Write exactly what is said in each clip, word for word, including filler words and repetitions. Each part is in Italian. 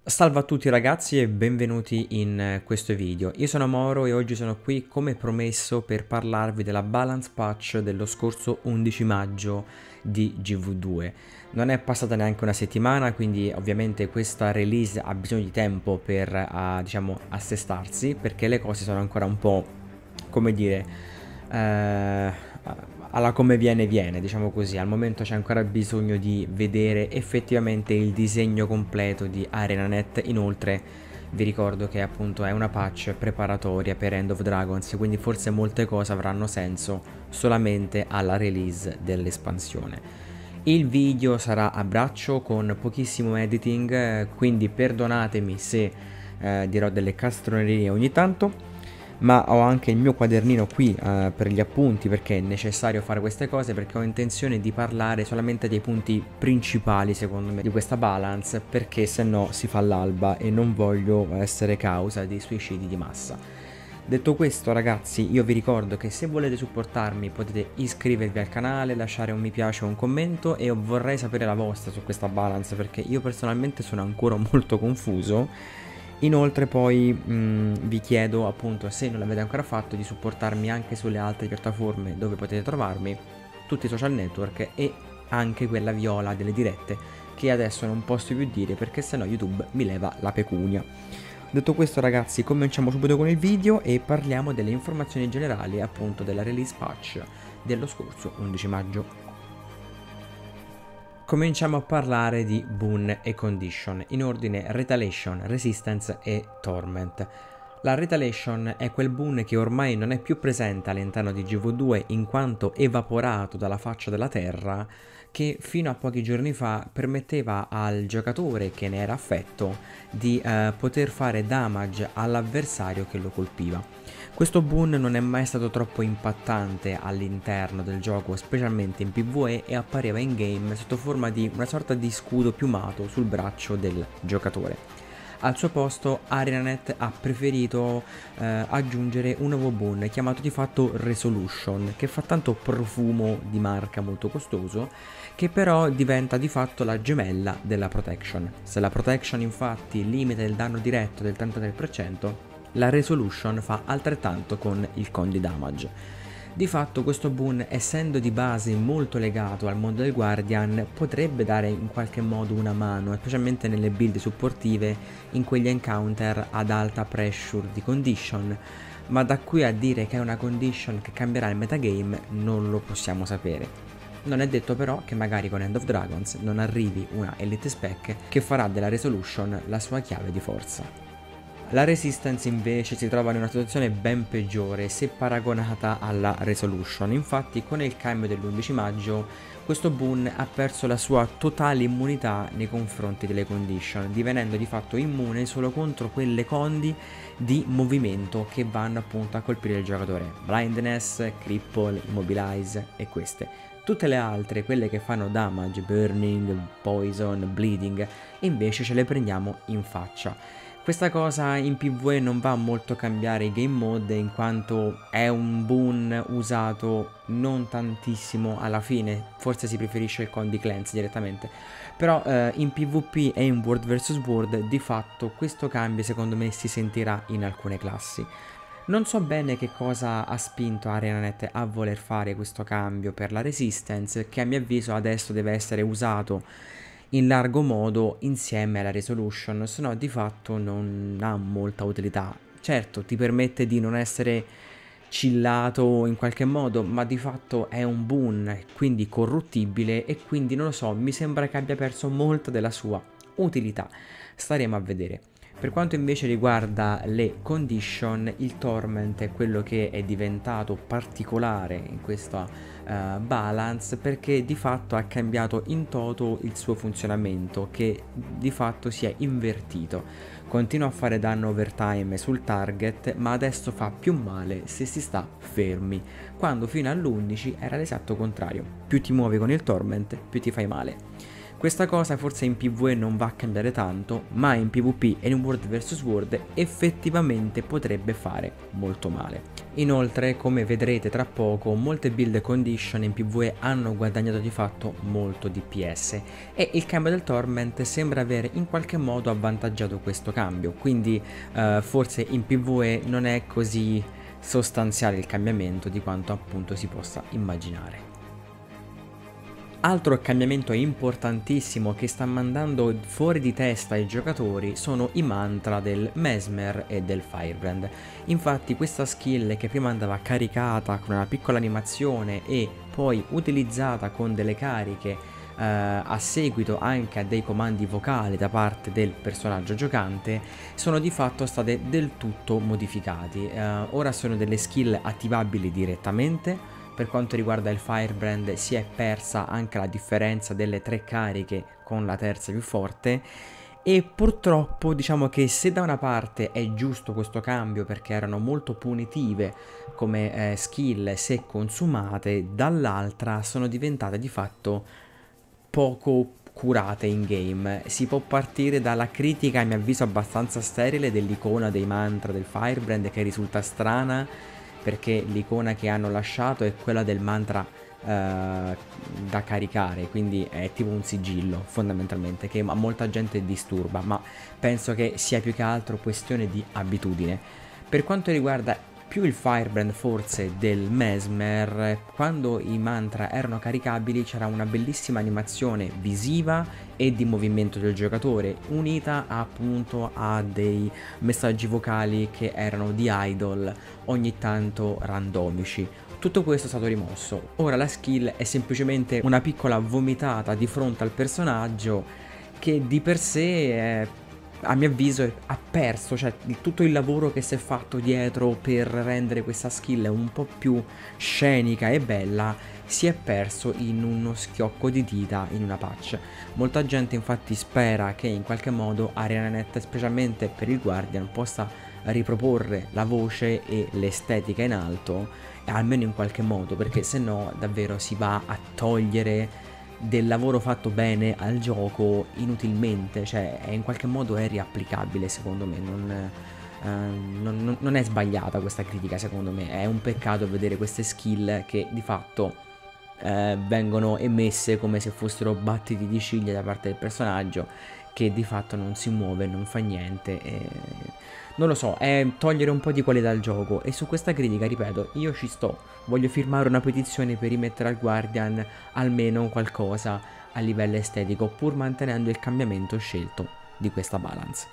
Salve a tutti ragazzi e benvenuti in eh, questo video. Io sono Moro e oggi sono qui come promesso per parlarvi della balance patch dello scorso undici maggio di G V due. Non è passata neanche una settimana, quindi ovviamente questa release ha bisogno di tempo per uh, diciamo assestarsi, perché le cose sono ancora un po', come dire, eh, alla come viene viene, diciamo così. Al momento c'è ancora bisogno di vedere effettivamente il disegno completo di ArenaNet. Inoltre vi ricordo che appunto è una patch preparatoria per End of Dragons, quindi forse molte cose avranno senso solamente alla release dell'espansione. Il video sarà a braccio con pochissimo editing, quindi perdonatemi se eh, dirò delle castronerie ogni tanto, ma ho anche il mio quadernino qui uh, per gli appunti, perché è necessario fare queste cose, perché ho intenzione di parlare solamente dei punti principali secondo me di questa balance, perché se no si fa l'alba e non voglio essere causa di suicidi di massa. Detto questo ragazzi, io vi ricordo che se volete supportarmi potete iscrivervi al canale, lasciare un mi piace o un commento, e vorrei sapere la vostra su questa balance, perché io personalmente sono ancora molto confuso. Inoltre poi mh, vi chiedo appunto, se non l'avete ancora fatto, di supportarmi anche sulle altre piattaforme dove potete trovarmi, tutti i social network e anche quella viola delle dirette, che adesso non posso più dire perché sennò YouTube mi leva la pecunia. Detto questo ragazzi, cominciamo subito con il video e parliamo delle informazioni generali appunto della release patch dello scorso undici maggio. Cominciamo a parlare di boon e condition, in ordine Retaliation, Resistance e Torment. La Retaliation è quel boon che ormai non è più presente all'interno di G V due, in quanto evaporato dalla faccia della terra, che fino a pochi giorni fa permetteva al giocatore che ne era affetto di eh, poter fare damage all'avversario che lo colpiva. Questo boon non è mai stato troppo impattante all'interno del gioco, specialmente in PvE, e appariva in game sotto forma di una sorta di scudo piumato sul braccio del giocatore. Al suo posto ArenaNet ha preferito eh, aggiungere un nuovo boon chiamato di fatto Resolution, che fa tanto profumo di marca molto costoso, che però diventa di fatto la gemella della Protection. Se la Protection infatti limita il danno diretto del trentatré per cento, la Resolution fa altrettanto con il Condi Damage. Di fatto questo boon, essendo di base molto legato al mondo del Guardian, potrebbe dare in qualche modo una mano, specialmente nelle build supportive, in quegli encounter ad alta pressure di condition, ma da qui a dire che è una condition che cambierà il metagame non lo possiamo sapere. Non è detto però che magari con End of Dragons non arrivi una Elite Spec che farà della Resolution la sua chiave di forza. La Resistance invece si trova in una situazione ben peggiore se paragonata alla Resolution. Infatti con il cambio dell'undici maggio questo boon ha perso la sua totale immunità nei confronti delle condition, divenendo di fatto immune solo contro quelle condi di movimento che vanno appunto a colpire il giocatore: Blindness, Cripple, Immobilize e queste. Tutte le altre, quelle che fanno damage, Burning, Poison, Bleeding, invece ce le prendiamo in faccia. Questa cosa in PvE non va molto a cambiare i game mode, in quanto è un boon usato non tantissimo alla fine, forse si preferisce il Condi Cleanse direttamente, però eh, in PvP e in World versus World di fatto questo cambio secondo me si sentirà in alcune classi. Non so bene che cosa ha spinto ArenaNet a voler fare questo cambio per la Resistance, che a mio avviso adesso deve essere usato in largo modo insieme alla Resolution, se no di fatto non ha molta utilità. Certo, ti permette di non essere chillato in qualche modo, ma di fatto è un boon, quindi corruttibile, e quindi non lo so, mi sembra che abbia perso molta della sua utilità. Staremo a vedere. Per quanto invece riguarda le condition, il Torment è quello che è diventato particolare in questa uh, balance, perché di fatto ha cambiato in toto il suo funzionamento, che di fatto si è invertito. Continua a fare danno overtime sul target, ma adesso fa più male se si sta fermi, quando fino all'undici era l'esatto contrario: più ti muovi con il Torment più ti fai male. Questa cosa forse in PvE non va a cambiare tanto, ma in PvP e in World versus World effettivamente potrebbe fare molto male. Inoltre, come vedrete tra poco, molte build condition in PvE hanno guadagnato di fatto molto D P S e il cambio del Torment sembra aver in qualche modo avvantaggiato questo cambio, quindi eh, forse in PvE non è così sostanziale il cambiamento di quanto appunto si possa immaginare. Altro cambiamento importantissimo che sta mandando fuori di testa i giocatori sono i mantra del Mesmer e del Firebrand. Infatti questa skill, che prima andava caricata con una piccola animazione e poi utilizzata con delle cariche eh, a seguito anche a dei comandi vocali da parte del personaggio giocante, sono di fatto state del tutto modificati. Eh, ora sono delle skill attivabili direttamente. Per quanto riguarda il Firebrand si è persa anche la differenza delle tre cariche con la terza più forte, e purtroppo diciamo che se da una parte è giusto questo cambio perché erano molto punitive come eh, skill se consumate, dall'altra sono diventate di fatto poco curate in game. Si può partire dalla critica, a mio avviso abbastanza sterile, dell'icona dei mantra del Firebrand, che risulta strana perché l'icona che hanno lasciato è quella del mantra eh, da caricare, quindi è tipo un sigillo fondamentalmente, che a molta gente disturba, ma penso che sia più che altro questione di abitudine. Per quanto riguarda più il Firebrand forse del Mesmer, quando i mantra erano caricabili c'era una bellissima animazione visiva e di movimento del giocatore, unita appunto a dei messaggi vocali che erano di idol ogni tanto randomici. Tutto questo è stato rimosso. Ora la skill è semplicemente una piccola vomitata di fronte al personaggio, che di per sé è, a mio avviso, ha perso, cioè tutto il lavoro che si è fatto dietro per rendere questa skill un po' più scenica e bella si è perso in uno schiocco di dita in una patch. Molta gente infatti spera che in qualche modo ArenaNet, specialmente per il Guardian, possa riproporre la voce e l'estetica in alto, almeno in qualche modo, perché se no davvero si va a togliere del lavoro fatto bene al gioco inutilmente, cioè è in qualche modo è riapplicabile secondo me, non, eh, non, non è sbagliata questa critica secondo me, è un peccato vedere queste skill che di fatto eh, vengono emesse come se fossero battiti di ciglia da parte del personaggio, che di fatto non si muove, non fa niente, e non lo so, è togliere un po' di qualità al gioco. E su questa critica, ripeto, io ci sto, voglio firmare una petizione per rimettere al Guardian almeno qualcosa a livello estetico, pur mantenendo il cambiamento scelto di questa balance.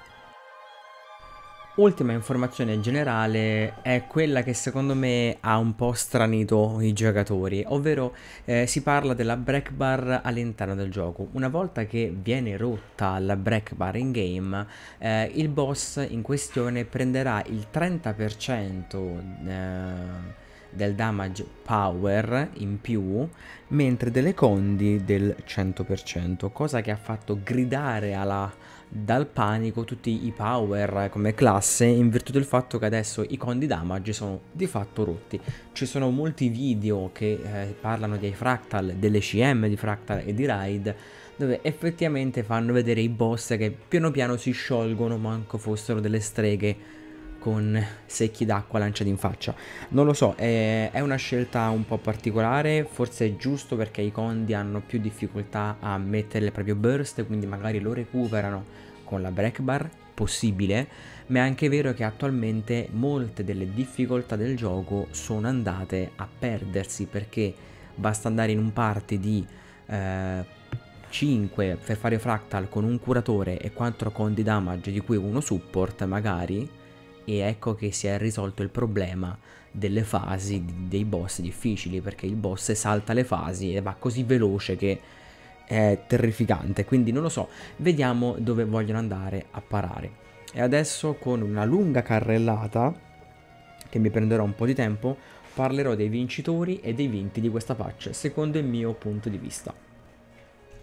Ultima informazione generale è quella che secondo me ha un po' stranito i giocatori, ovvero eh, si parla della break bar all'interno del gioco. Una volta che viene rotta la break bar in game, eh, il boss in questione prenderà il trenta per cento eh, del damage power in più, mentre delle condi del cento per cento, cosa che ha fatto gridare alla dal panico tutti i power come classe, in virtù del fatto che adesso i condi damage sono di fatto rotti. Ci sono molti video che eh, parlano dei fractal, delle C M di fractal e di raid, dove effettivamente fanno vedere i boss che piano piano si sciolgono, manco fossero delle streghe con secchi d'acqua lanciati in faccia. Non lo so, è, è una scelta un po' particolare, forse è giusto perché i condi hanno più difficoltà a mettere il proprio burst, quindi magari lo recuperano con la break bar, possibile, ma è anche vero che attualmente molte delle difficoltà del gioco sono andate a perdersi, perché basta andare in un party di eh, cinque per fare fractal con un curatore e quattro condi damage di cui uno support magari, e ecco che si è risolto il problema delle fasi dei boss difficili, perché il boss salta le fasi e va così veloce che è terrificante. Quindi non lo so, vediamo dove vogliono andare a parare. E adesso, con una lunga carrellata che mi prenderà un po' di tempo, parlerò dei vincitori e dei vinti di questa patch secondo il mio punto di vista.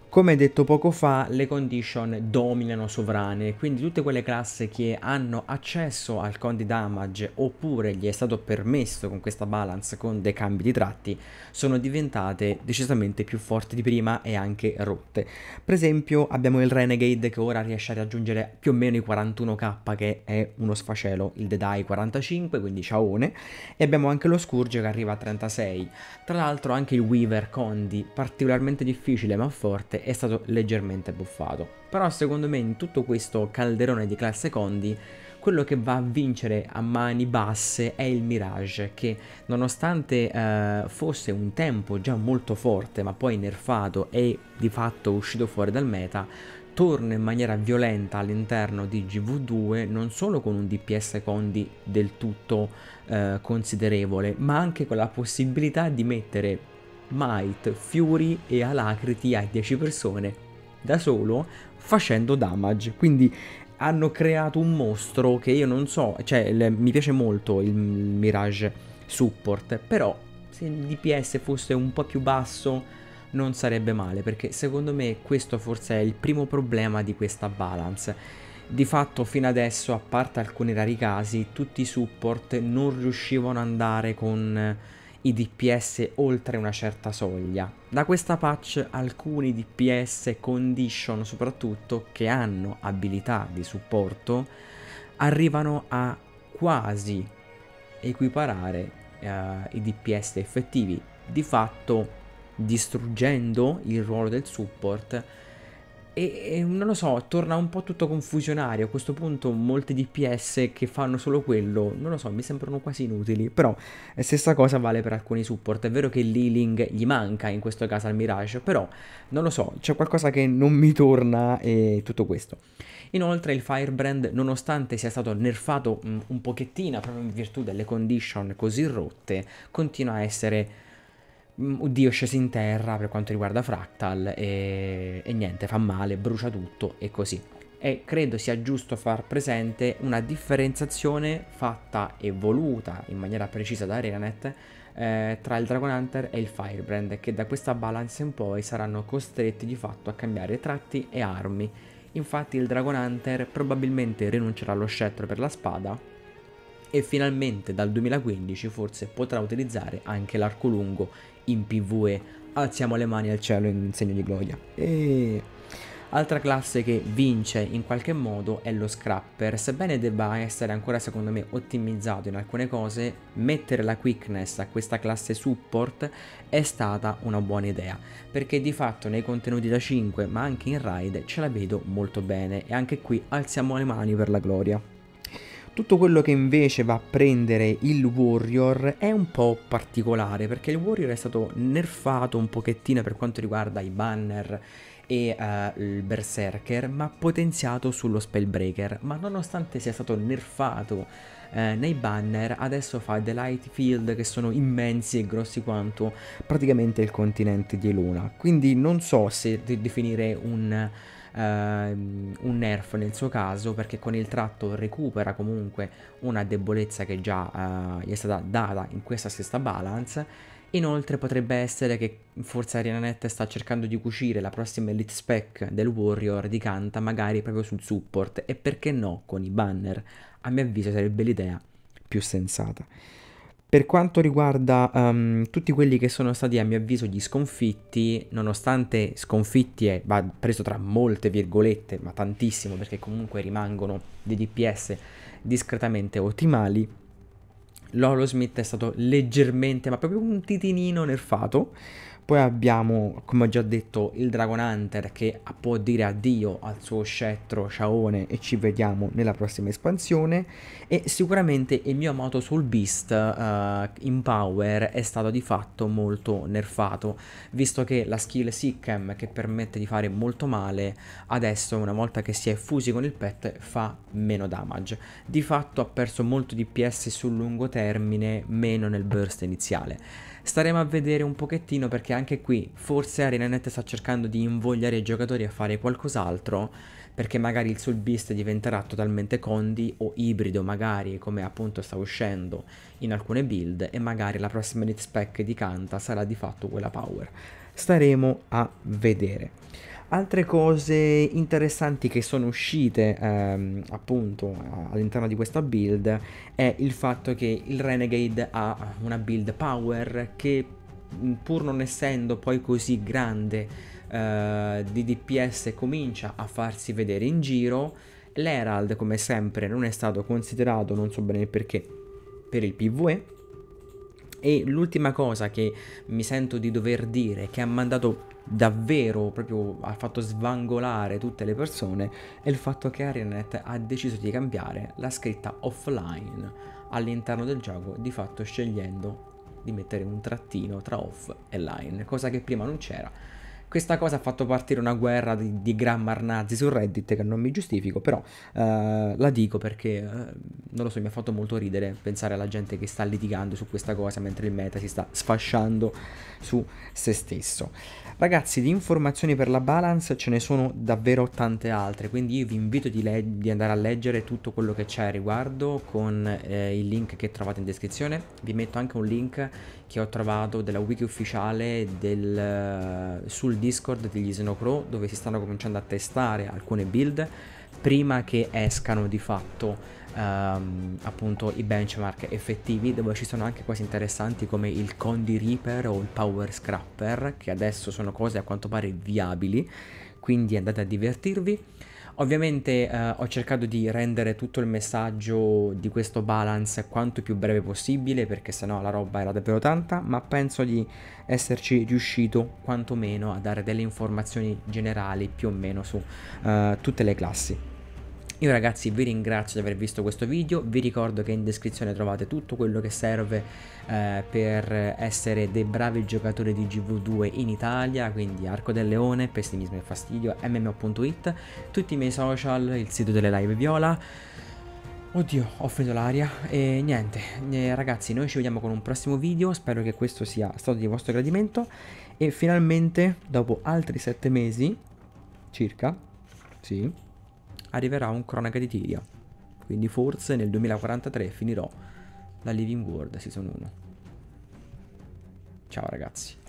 Come detto poco fa, le condition dominano sovrane, quindi tutte quelle classi che hanno accesso al condi damage oppure gli è stato permesso con questa balance con dei cambi di tratti sono diventate decisamente più forti di prima e anche rotte. Per esempio abbiamo il Renegade che ora riesce a raggiungere più o meno i quarantuno k, che è uno sfacelo, il Deadeye quarantacinque, quindi ciaone, e abbiamo anche lo Scourge che arriva a trentasei. Tra l'altro anche il Weaver Condi, particolarmente difficile ma forte, è stato leggermente buffato. Però secondo me in tutto questo calderone di classe Condi quello che va a vincere a mani basse è il Mirage, che nonostante eh, fosse un tempo già molto forte ma poi nerfato e di fatto uscito fuori dal meta, torna in maniera violenta all'interno di G V due, non solo con un D P S Condi del tutto eh, considerevole, ma anche con la possibilità di mettere Might, Fury e Alacrity a dieci persone da solo facendo damage. Quindi hanno creato un mostro che io non so, cioè le, mi piace molto il, il Mirage Support, però se il D P S fosse un po' più basso non sarebbe male, perché secondo me questo forse è il primo problema di questa balance. Di fatto fino adesso, a parte alcuni rari casi, tutti i support non riuscivano ad andare con i D P S oltre una certa soglia. Da questa patch alcuni D P S condition soprattutto che hanno abilità di supporto arrivano a quasi equiparare uh, i D P S effettivi, di fatto distruggendo il ruolo del support. E, e non lo so, torna un po' tutto confusionario. A questo punto molti D P S che fanno solo quello, non lo so, mi sembrano quasi inutili. Però la stessa cosa vale per alcuni support. È vero che l'healing gli manca in questo caso al Mirage, però non lo so, c'è qualcosa che non mi torna e tutto questo. Inoltre il Firebrand, nonostante sia stato nerfato mh, un pochettino proprio in virtù delle condition così rotte, continua a essere un dio sceso in terra per quanto riguarda Fractal e, e niente, fa male, brucia tutto e così. E credo sia giusto far presente una differenziazione fatta e voluta in maniera precisa da ArenaNet eh, tra il Dragon Hunter e il Firebrand, che da questa balance in poi saranno costretti di fatto a cambiare tratti e armi. Infatti il Dragon Hunter probabilmente rinuncerà allo scettro per la spada e finalmente dal duemilaquindici forse potrà utilizzare anche l'arco lungo in PvE. Alziamo le mani al cielo in segno di gloria. E altra classe che vince in qualche modo è lo Scrapper. Sebbene debba essere ancora secondo me ottimizzato in alcune cose, mettere la quickness a questa classe support è stata una buona idea, perché di fatto nei contenuti da cinque ma anche in raid ce la vedo molto bene, e anche qui alziamo le mani per la gloria. Tutto quello che invece va a prendere il Warrior è un po' particolare, perché il Warrior è stato nerfato un pochettino per quanto riguarda i banner e uh, il Berserker, ma potenziato sullo Spellbreaker. Ma nonostante sia stato nerfato eh, nei banner, adesso fa dei light field che sono immensi e grossi quanto praticamente il continente di Luna. Quindi non so se de- definire un... Uh, un nerf nel suo caso, perché con il tratto recupera comunque una debolezza che già uh, gli è stata data in questa stessa balance. Inoltre potrebbe essere che forse ArenaNet sta cercando di cucire la prossima elite spec del Warrior di Kanta magari proprio sul support, e perché no con i banner. A mio avviso sarebbe l'idea più sensata. Per quanto riguarda um, tutti quelli che sono stati a mio avviso gli sconfitti, nonostante sconfitti è va preso tra molte virgolette, ma tantissimo, perché comunque rimangono dei D P S discretamente ottimali, Lolosmith è stato leggermente, ma proprio un titinino nerfato. Poi abbiamo, come ho già detto, il Dragon Hunter che può dire addio al suo scettro Shaone e ci vediamo nella prossima espansione. E sicuramente il mio Amato Soul Beast uh, in Power è stato di fatto molto nerfato, visto che la skill Sikhem, che permette di fare molto male, adesso una volta che si è fusi con il pet fa meno damage. Di fatto ha perso molto D P S sul lungo termine, meno nel burst iniziale. Staremo a vedere un pochettino, perché anche qui forse ArenaNet sta cercando di invogliare i giocatori a fare qualcos'altro, perché magari il Soul Beast diventerà totalmente condi o ibrido, magari come appunto sta uscendo in alcune build, e magari la prossima elite spec di Kanta sarà di fatto quella power. Staremo a vedere. Altre cose interessanti che sono uscite ehm, appunto all'interno di questa build è il fatto che il Renegade ha una build power che, pur non essendo poi così grande eh, di D P S, comincia a farsi vedere in giro. L'Herald, come sempre, non è stato considerato, non so bene il perché, per il PvE. E l'ultima cosa che mi sento di dover dire, che ha mandato davvero, proprio ha fatto svangolare tutte le persone, è il fatto che Arianet ha deciso di cambiare la scritta offline all'interno del gioco, di fatto scegliendo di mettere un trattino tra off e line, cosa che prima non c'era. Questa cosa ha fatto partire una guerra di, di grammar nazi su Reddit, che non mi giustifico, però eh, la dico perché, eh, non lo so, mi ha fatto molto ridere pensare alla gente che sta litigando su questa cosa mentre il meta si sta sfasciando su se stesso. Ragazzi, di informazioni per la balance ce ne sono davvero tante altre, quindi io vi invito di, di andare a leggere tutto quello che c'è a riguardo con eh, il link che trovate in descrizione. Vi metto anche un link che ho trovato della wiki ufficiale del, sul Discord degli Snowcrow, dove si stanno cominciando a testare alcune build prima che escano di fatto Um, appunto i benchmark effettivi, dove ci sono anche cose interessanti come il Condi Reaper o il Power Scrapper, che adesso sono cose a quanto pare viabili, quindi andate a divertirvi. Ovviamente eh, ho cercato di rendere tutto il messaggio di questo balance quanto più breve possibile, perché sennò la roba era davvero tanta, ma penso di esserci riuscito quantomeno a dare delle informazioni generali più o meno su uh, tutte le classi. Io ragazzi vi ringrazio di aver visto questo video, vi ricordo che in descrizione trovate tutto quello che serve eh, per essere dei bravi giocatori di G V due in Italia, quindi Arco del Leone, Pessimismo e Fastidio, M M O punto it, tutti i miei social, il sito delle live viola. Oddio, ho finito l'aria e niente, eh, ragazzi, noi ci vediamo con un prossimo video, spero che questo sia stato di vostro gradimento e finalmente dopo altri sette mesi circa, sì, arriverà un Cronaca di Tyria, quindi forse nel duemilaquarantatré finirò la Living World Season uno. Ciao ragazzi.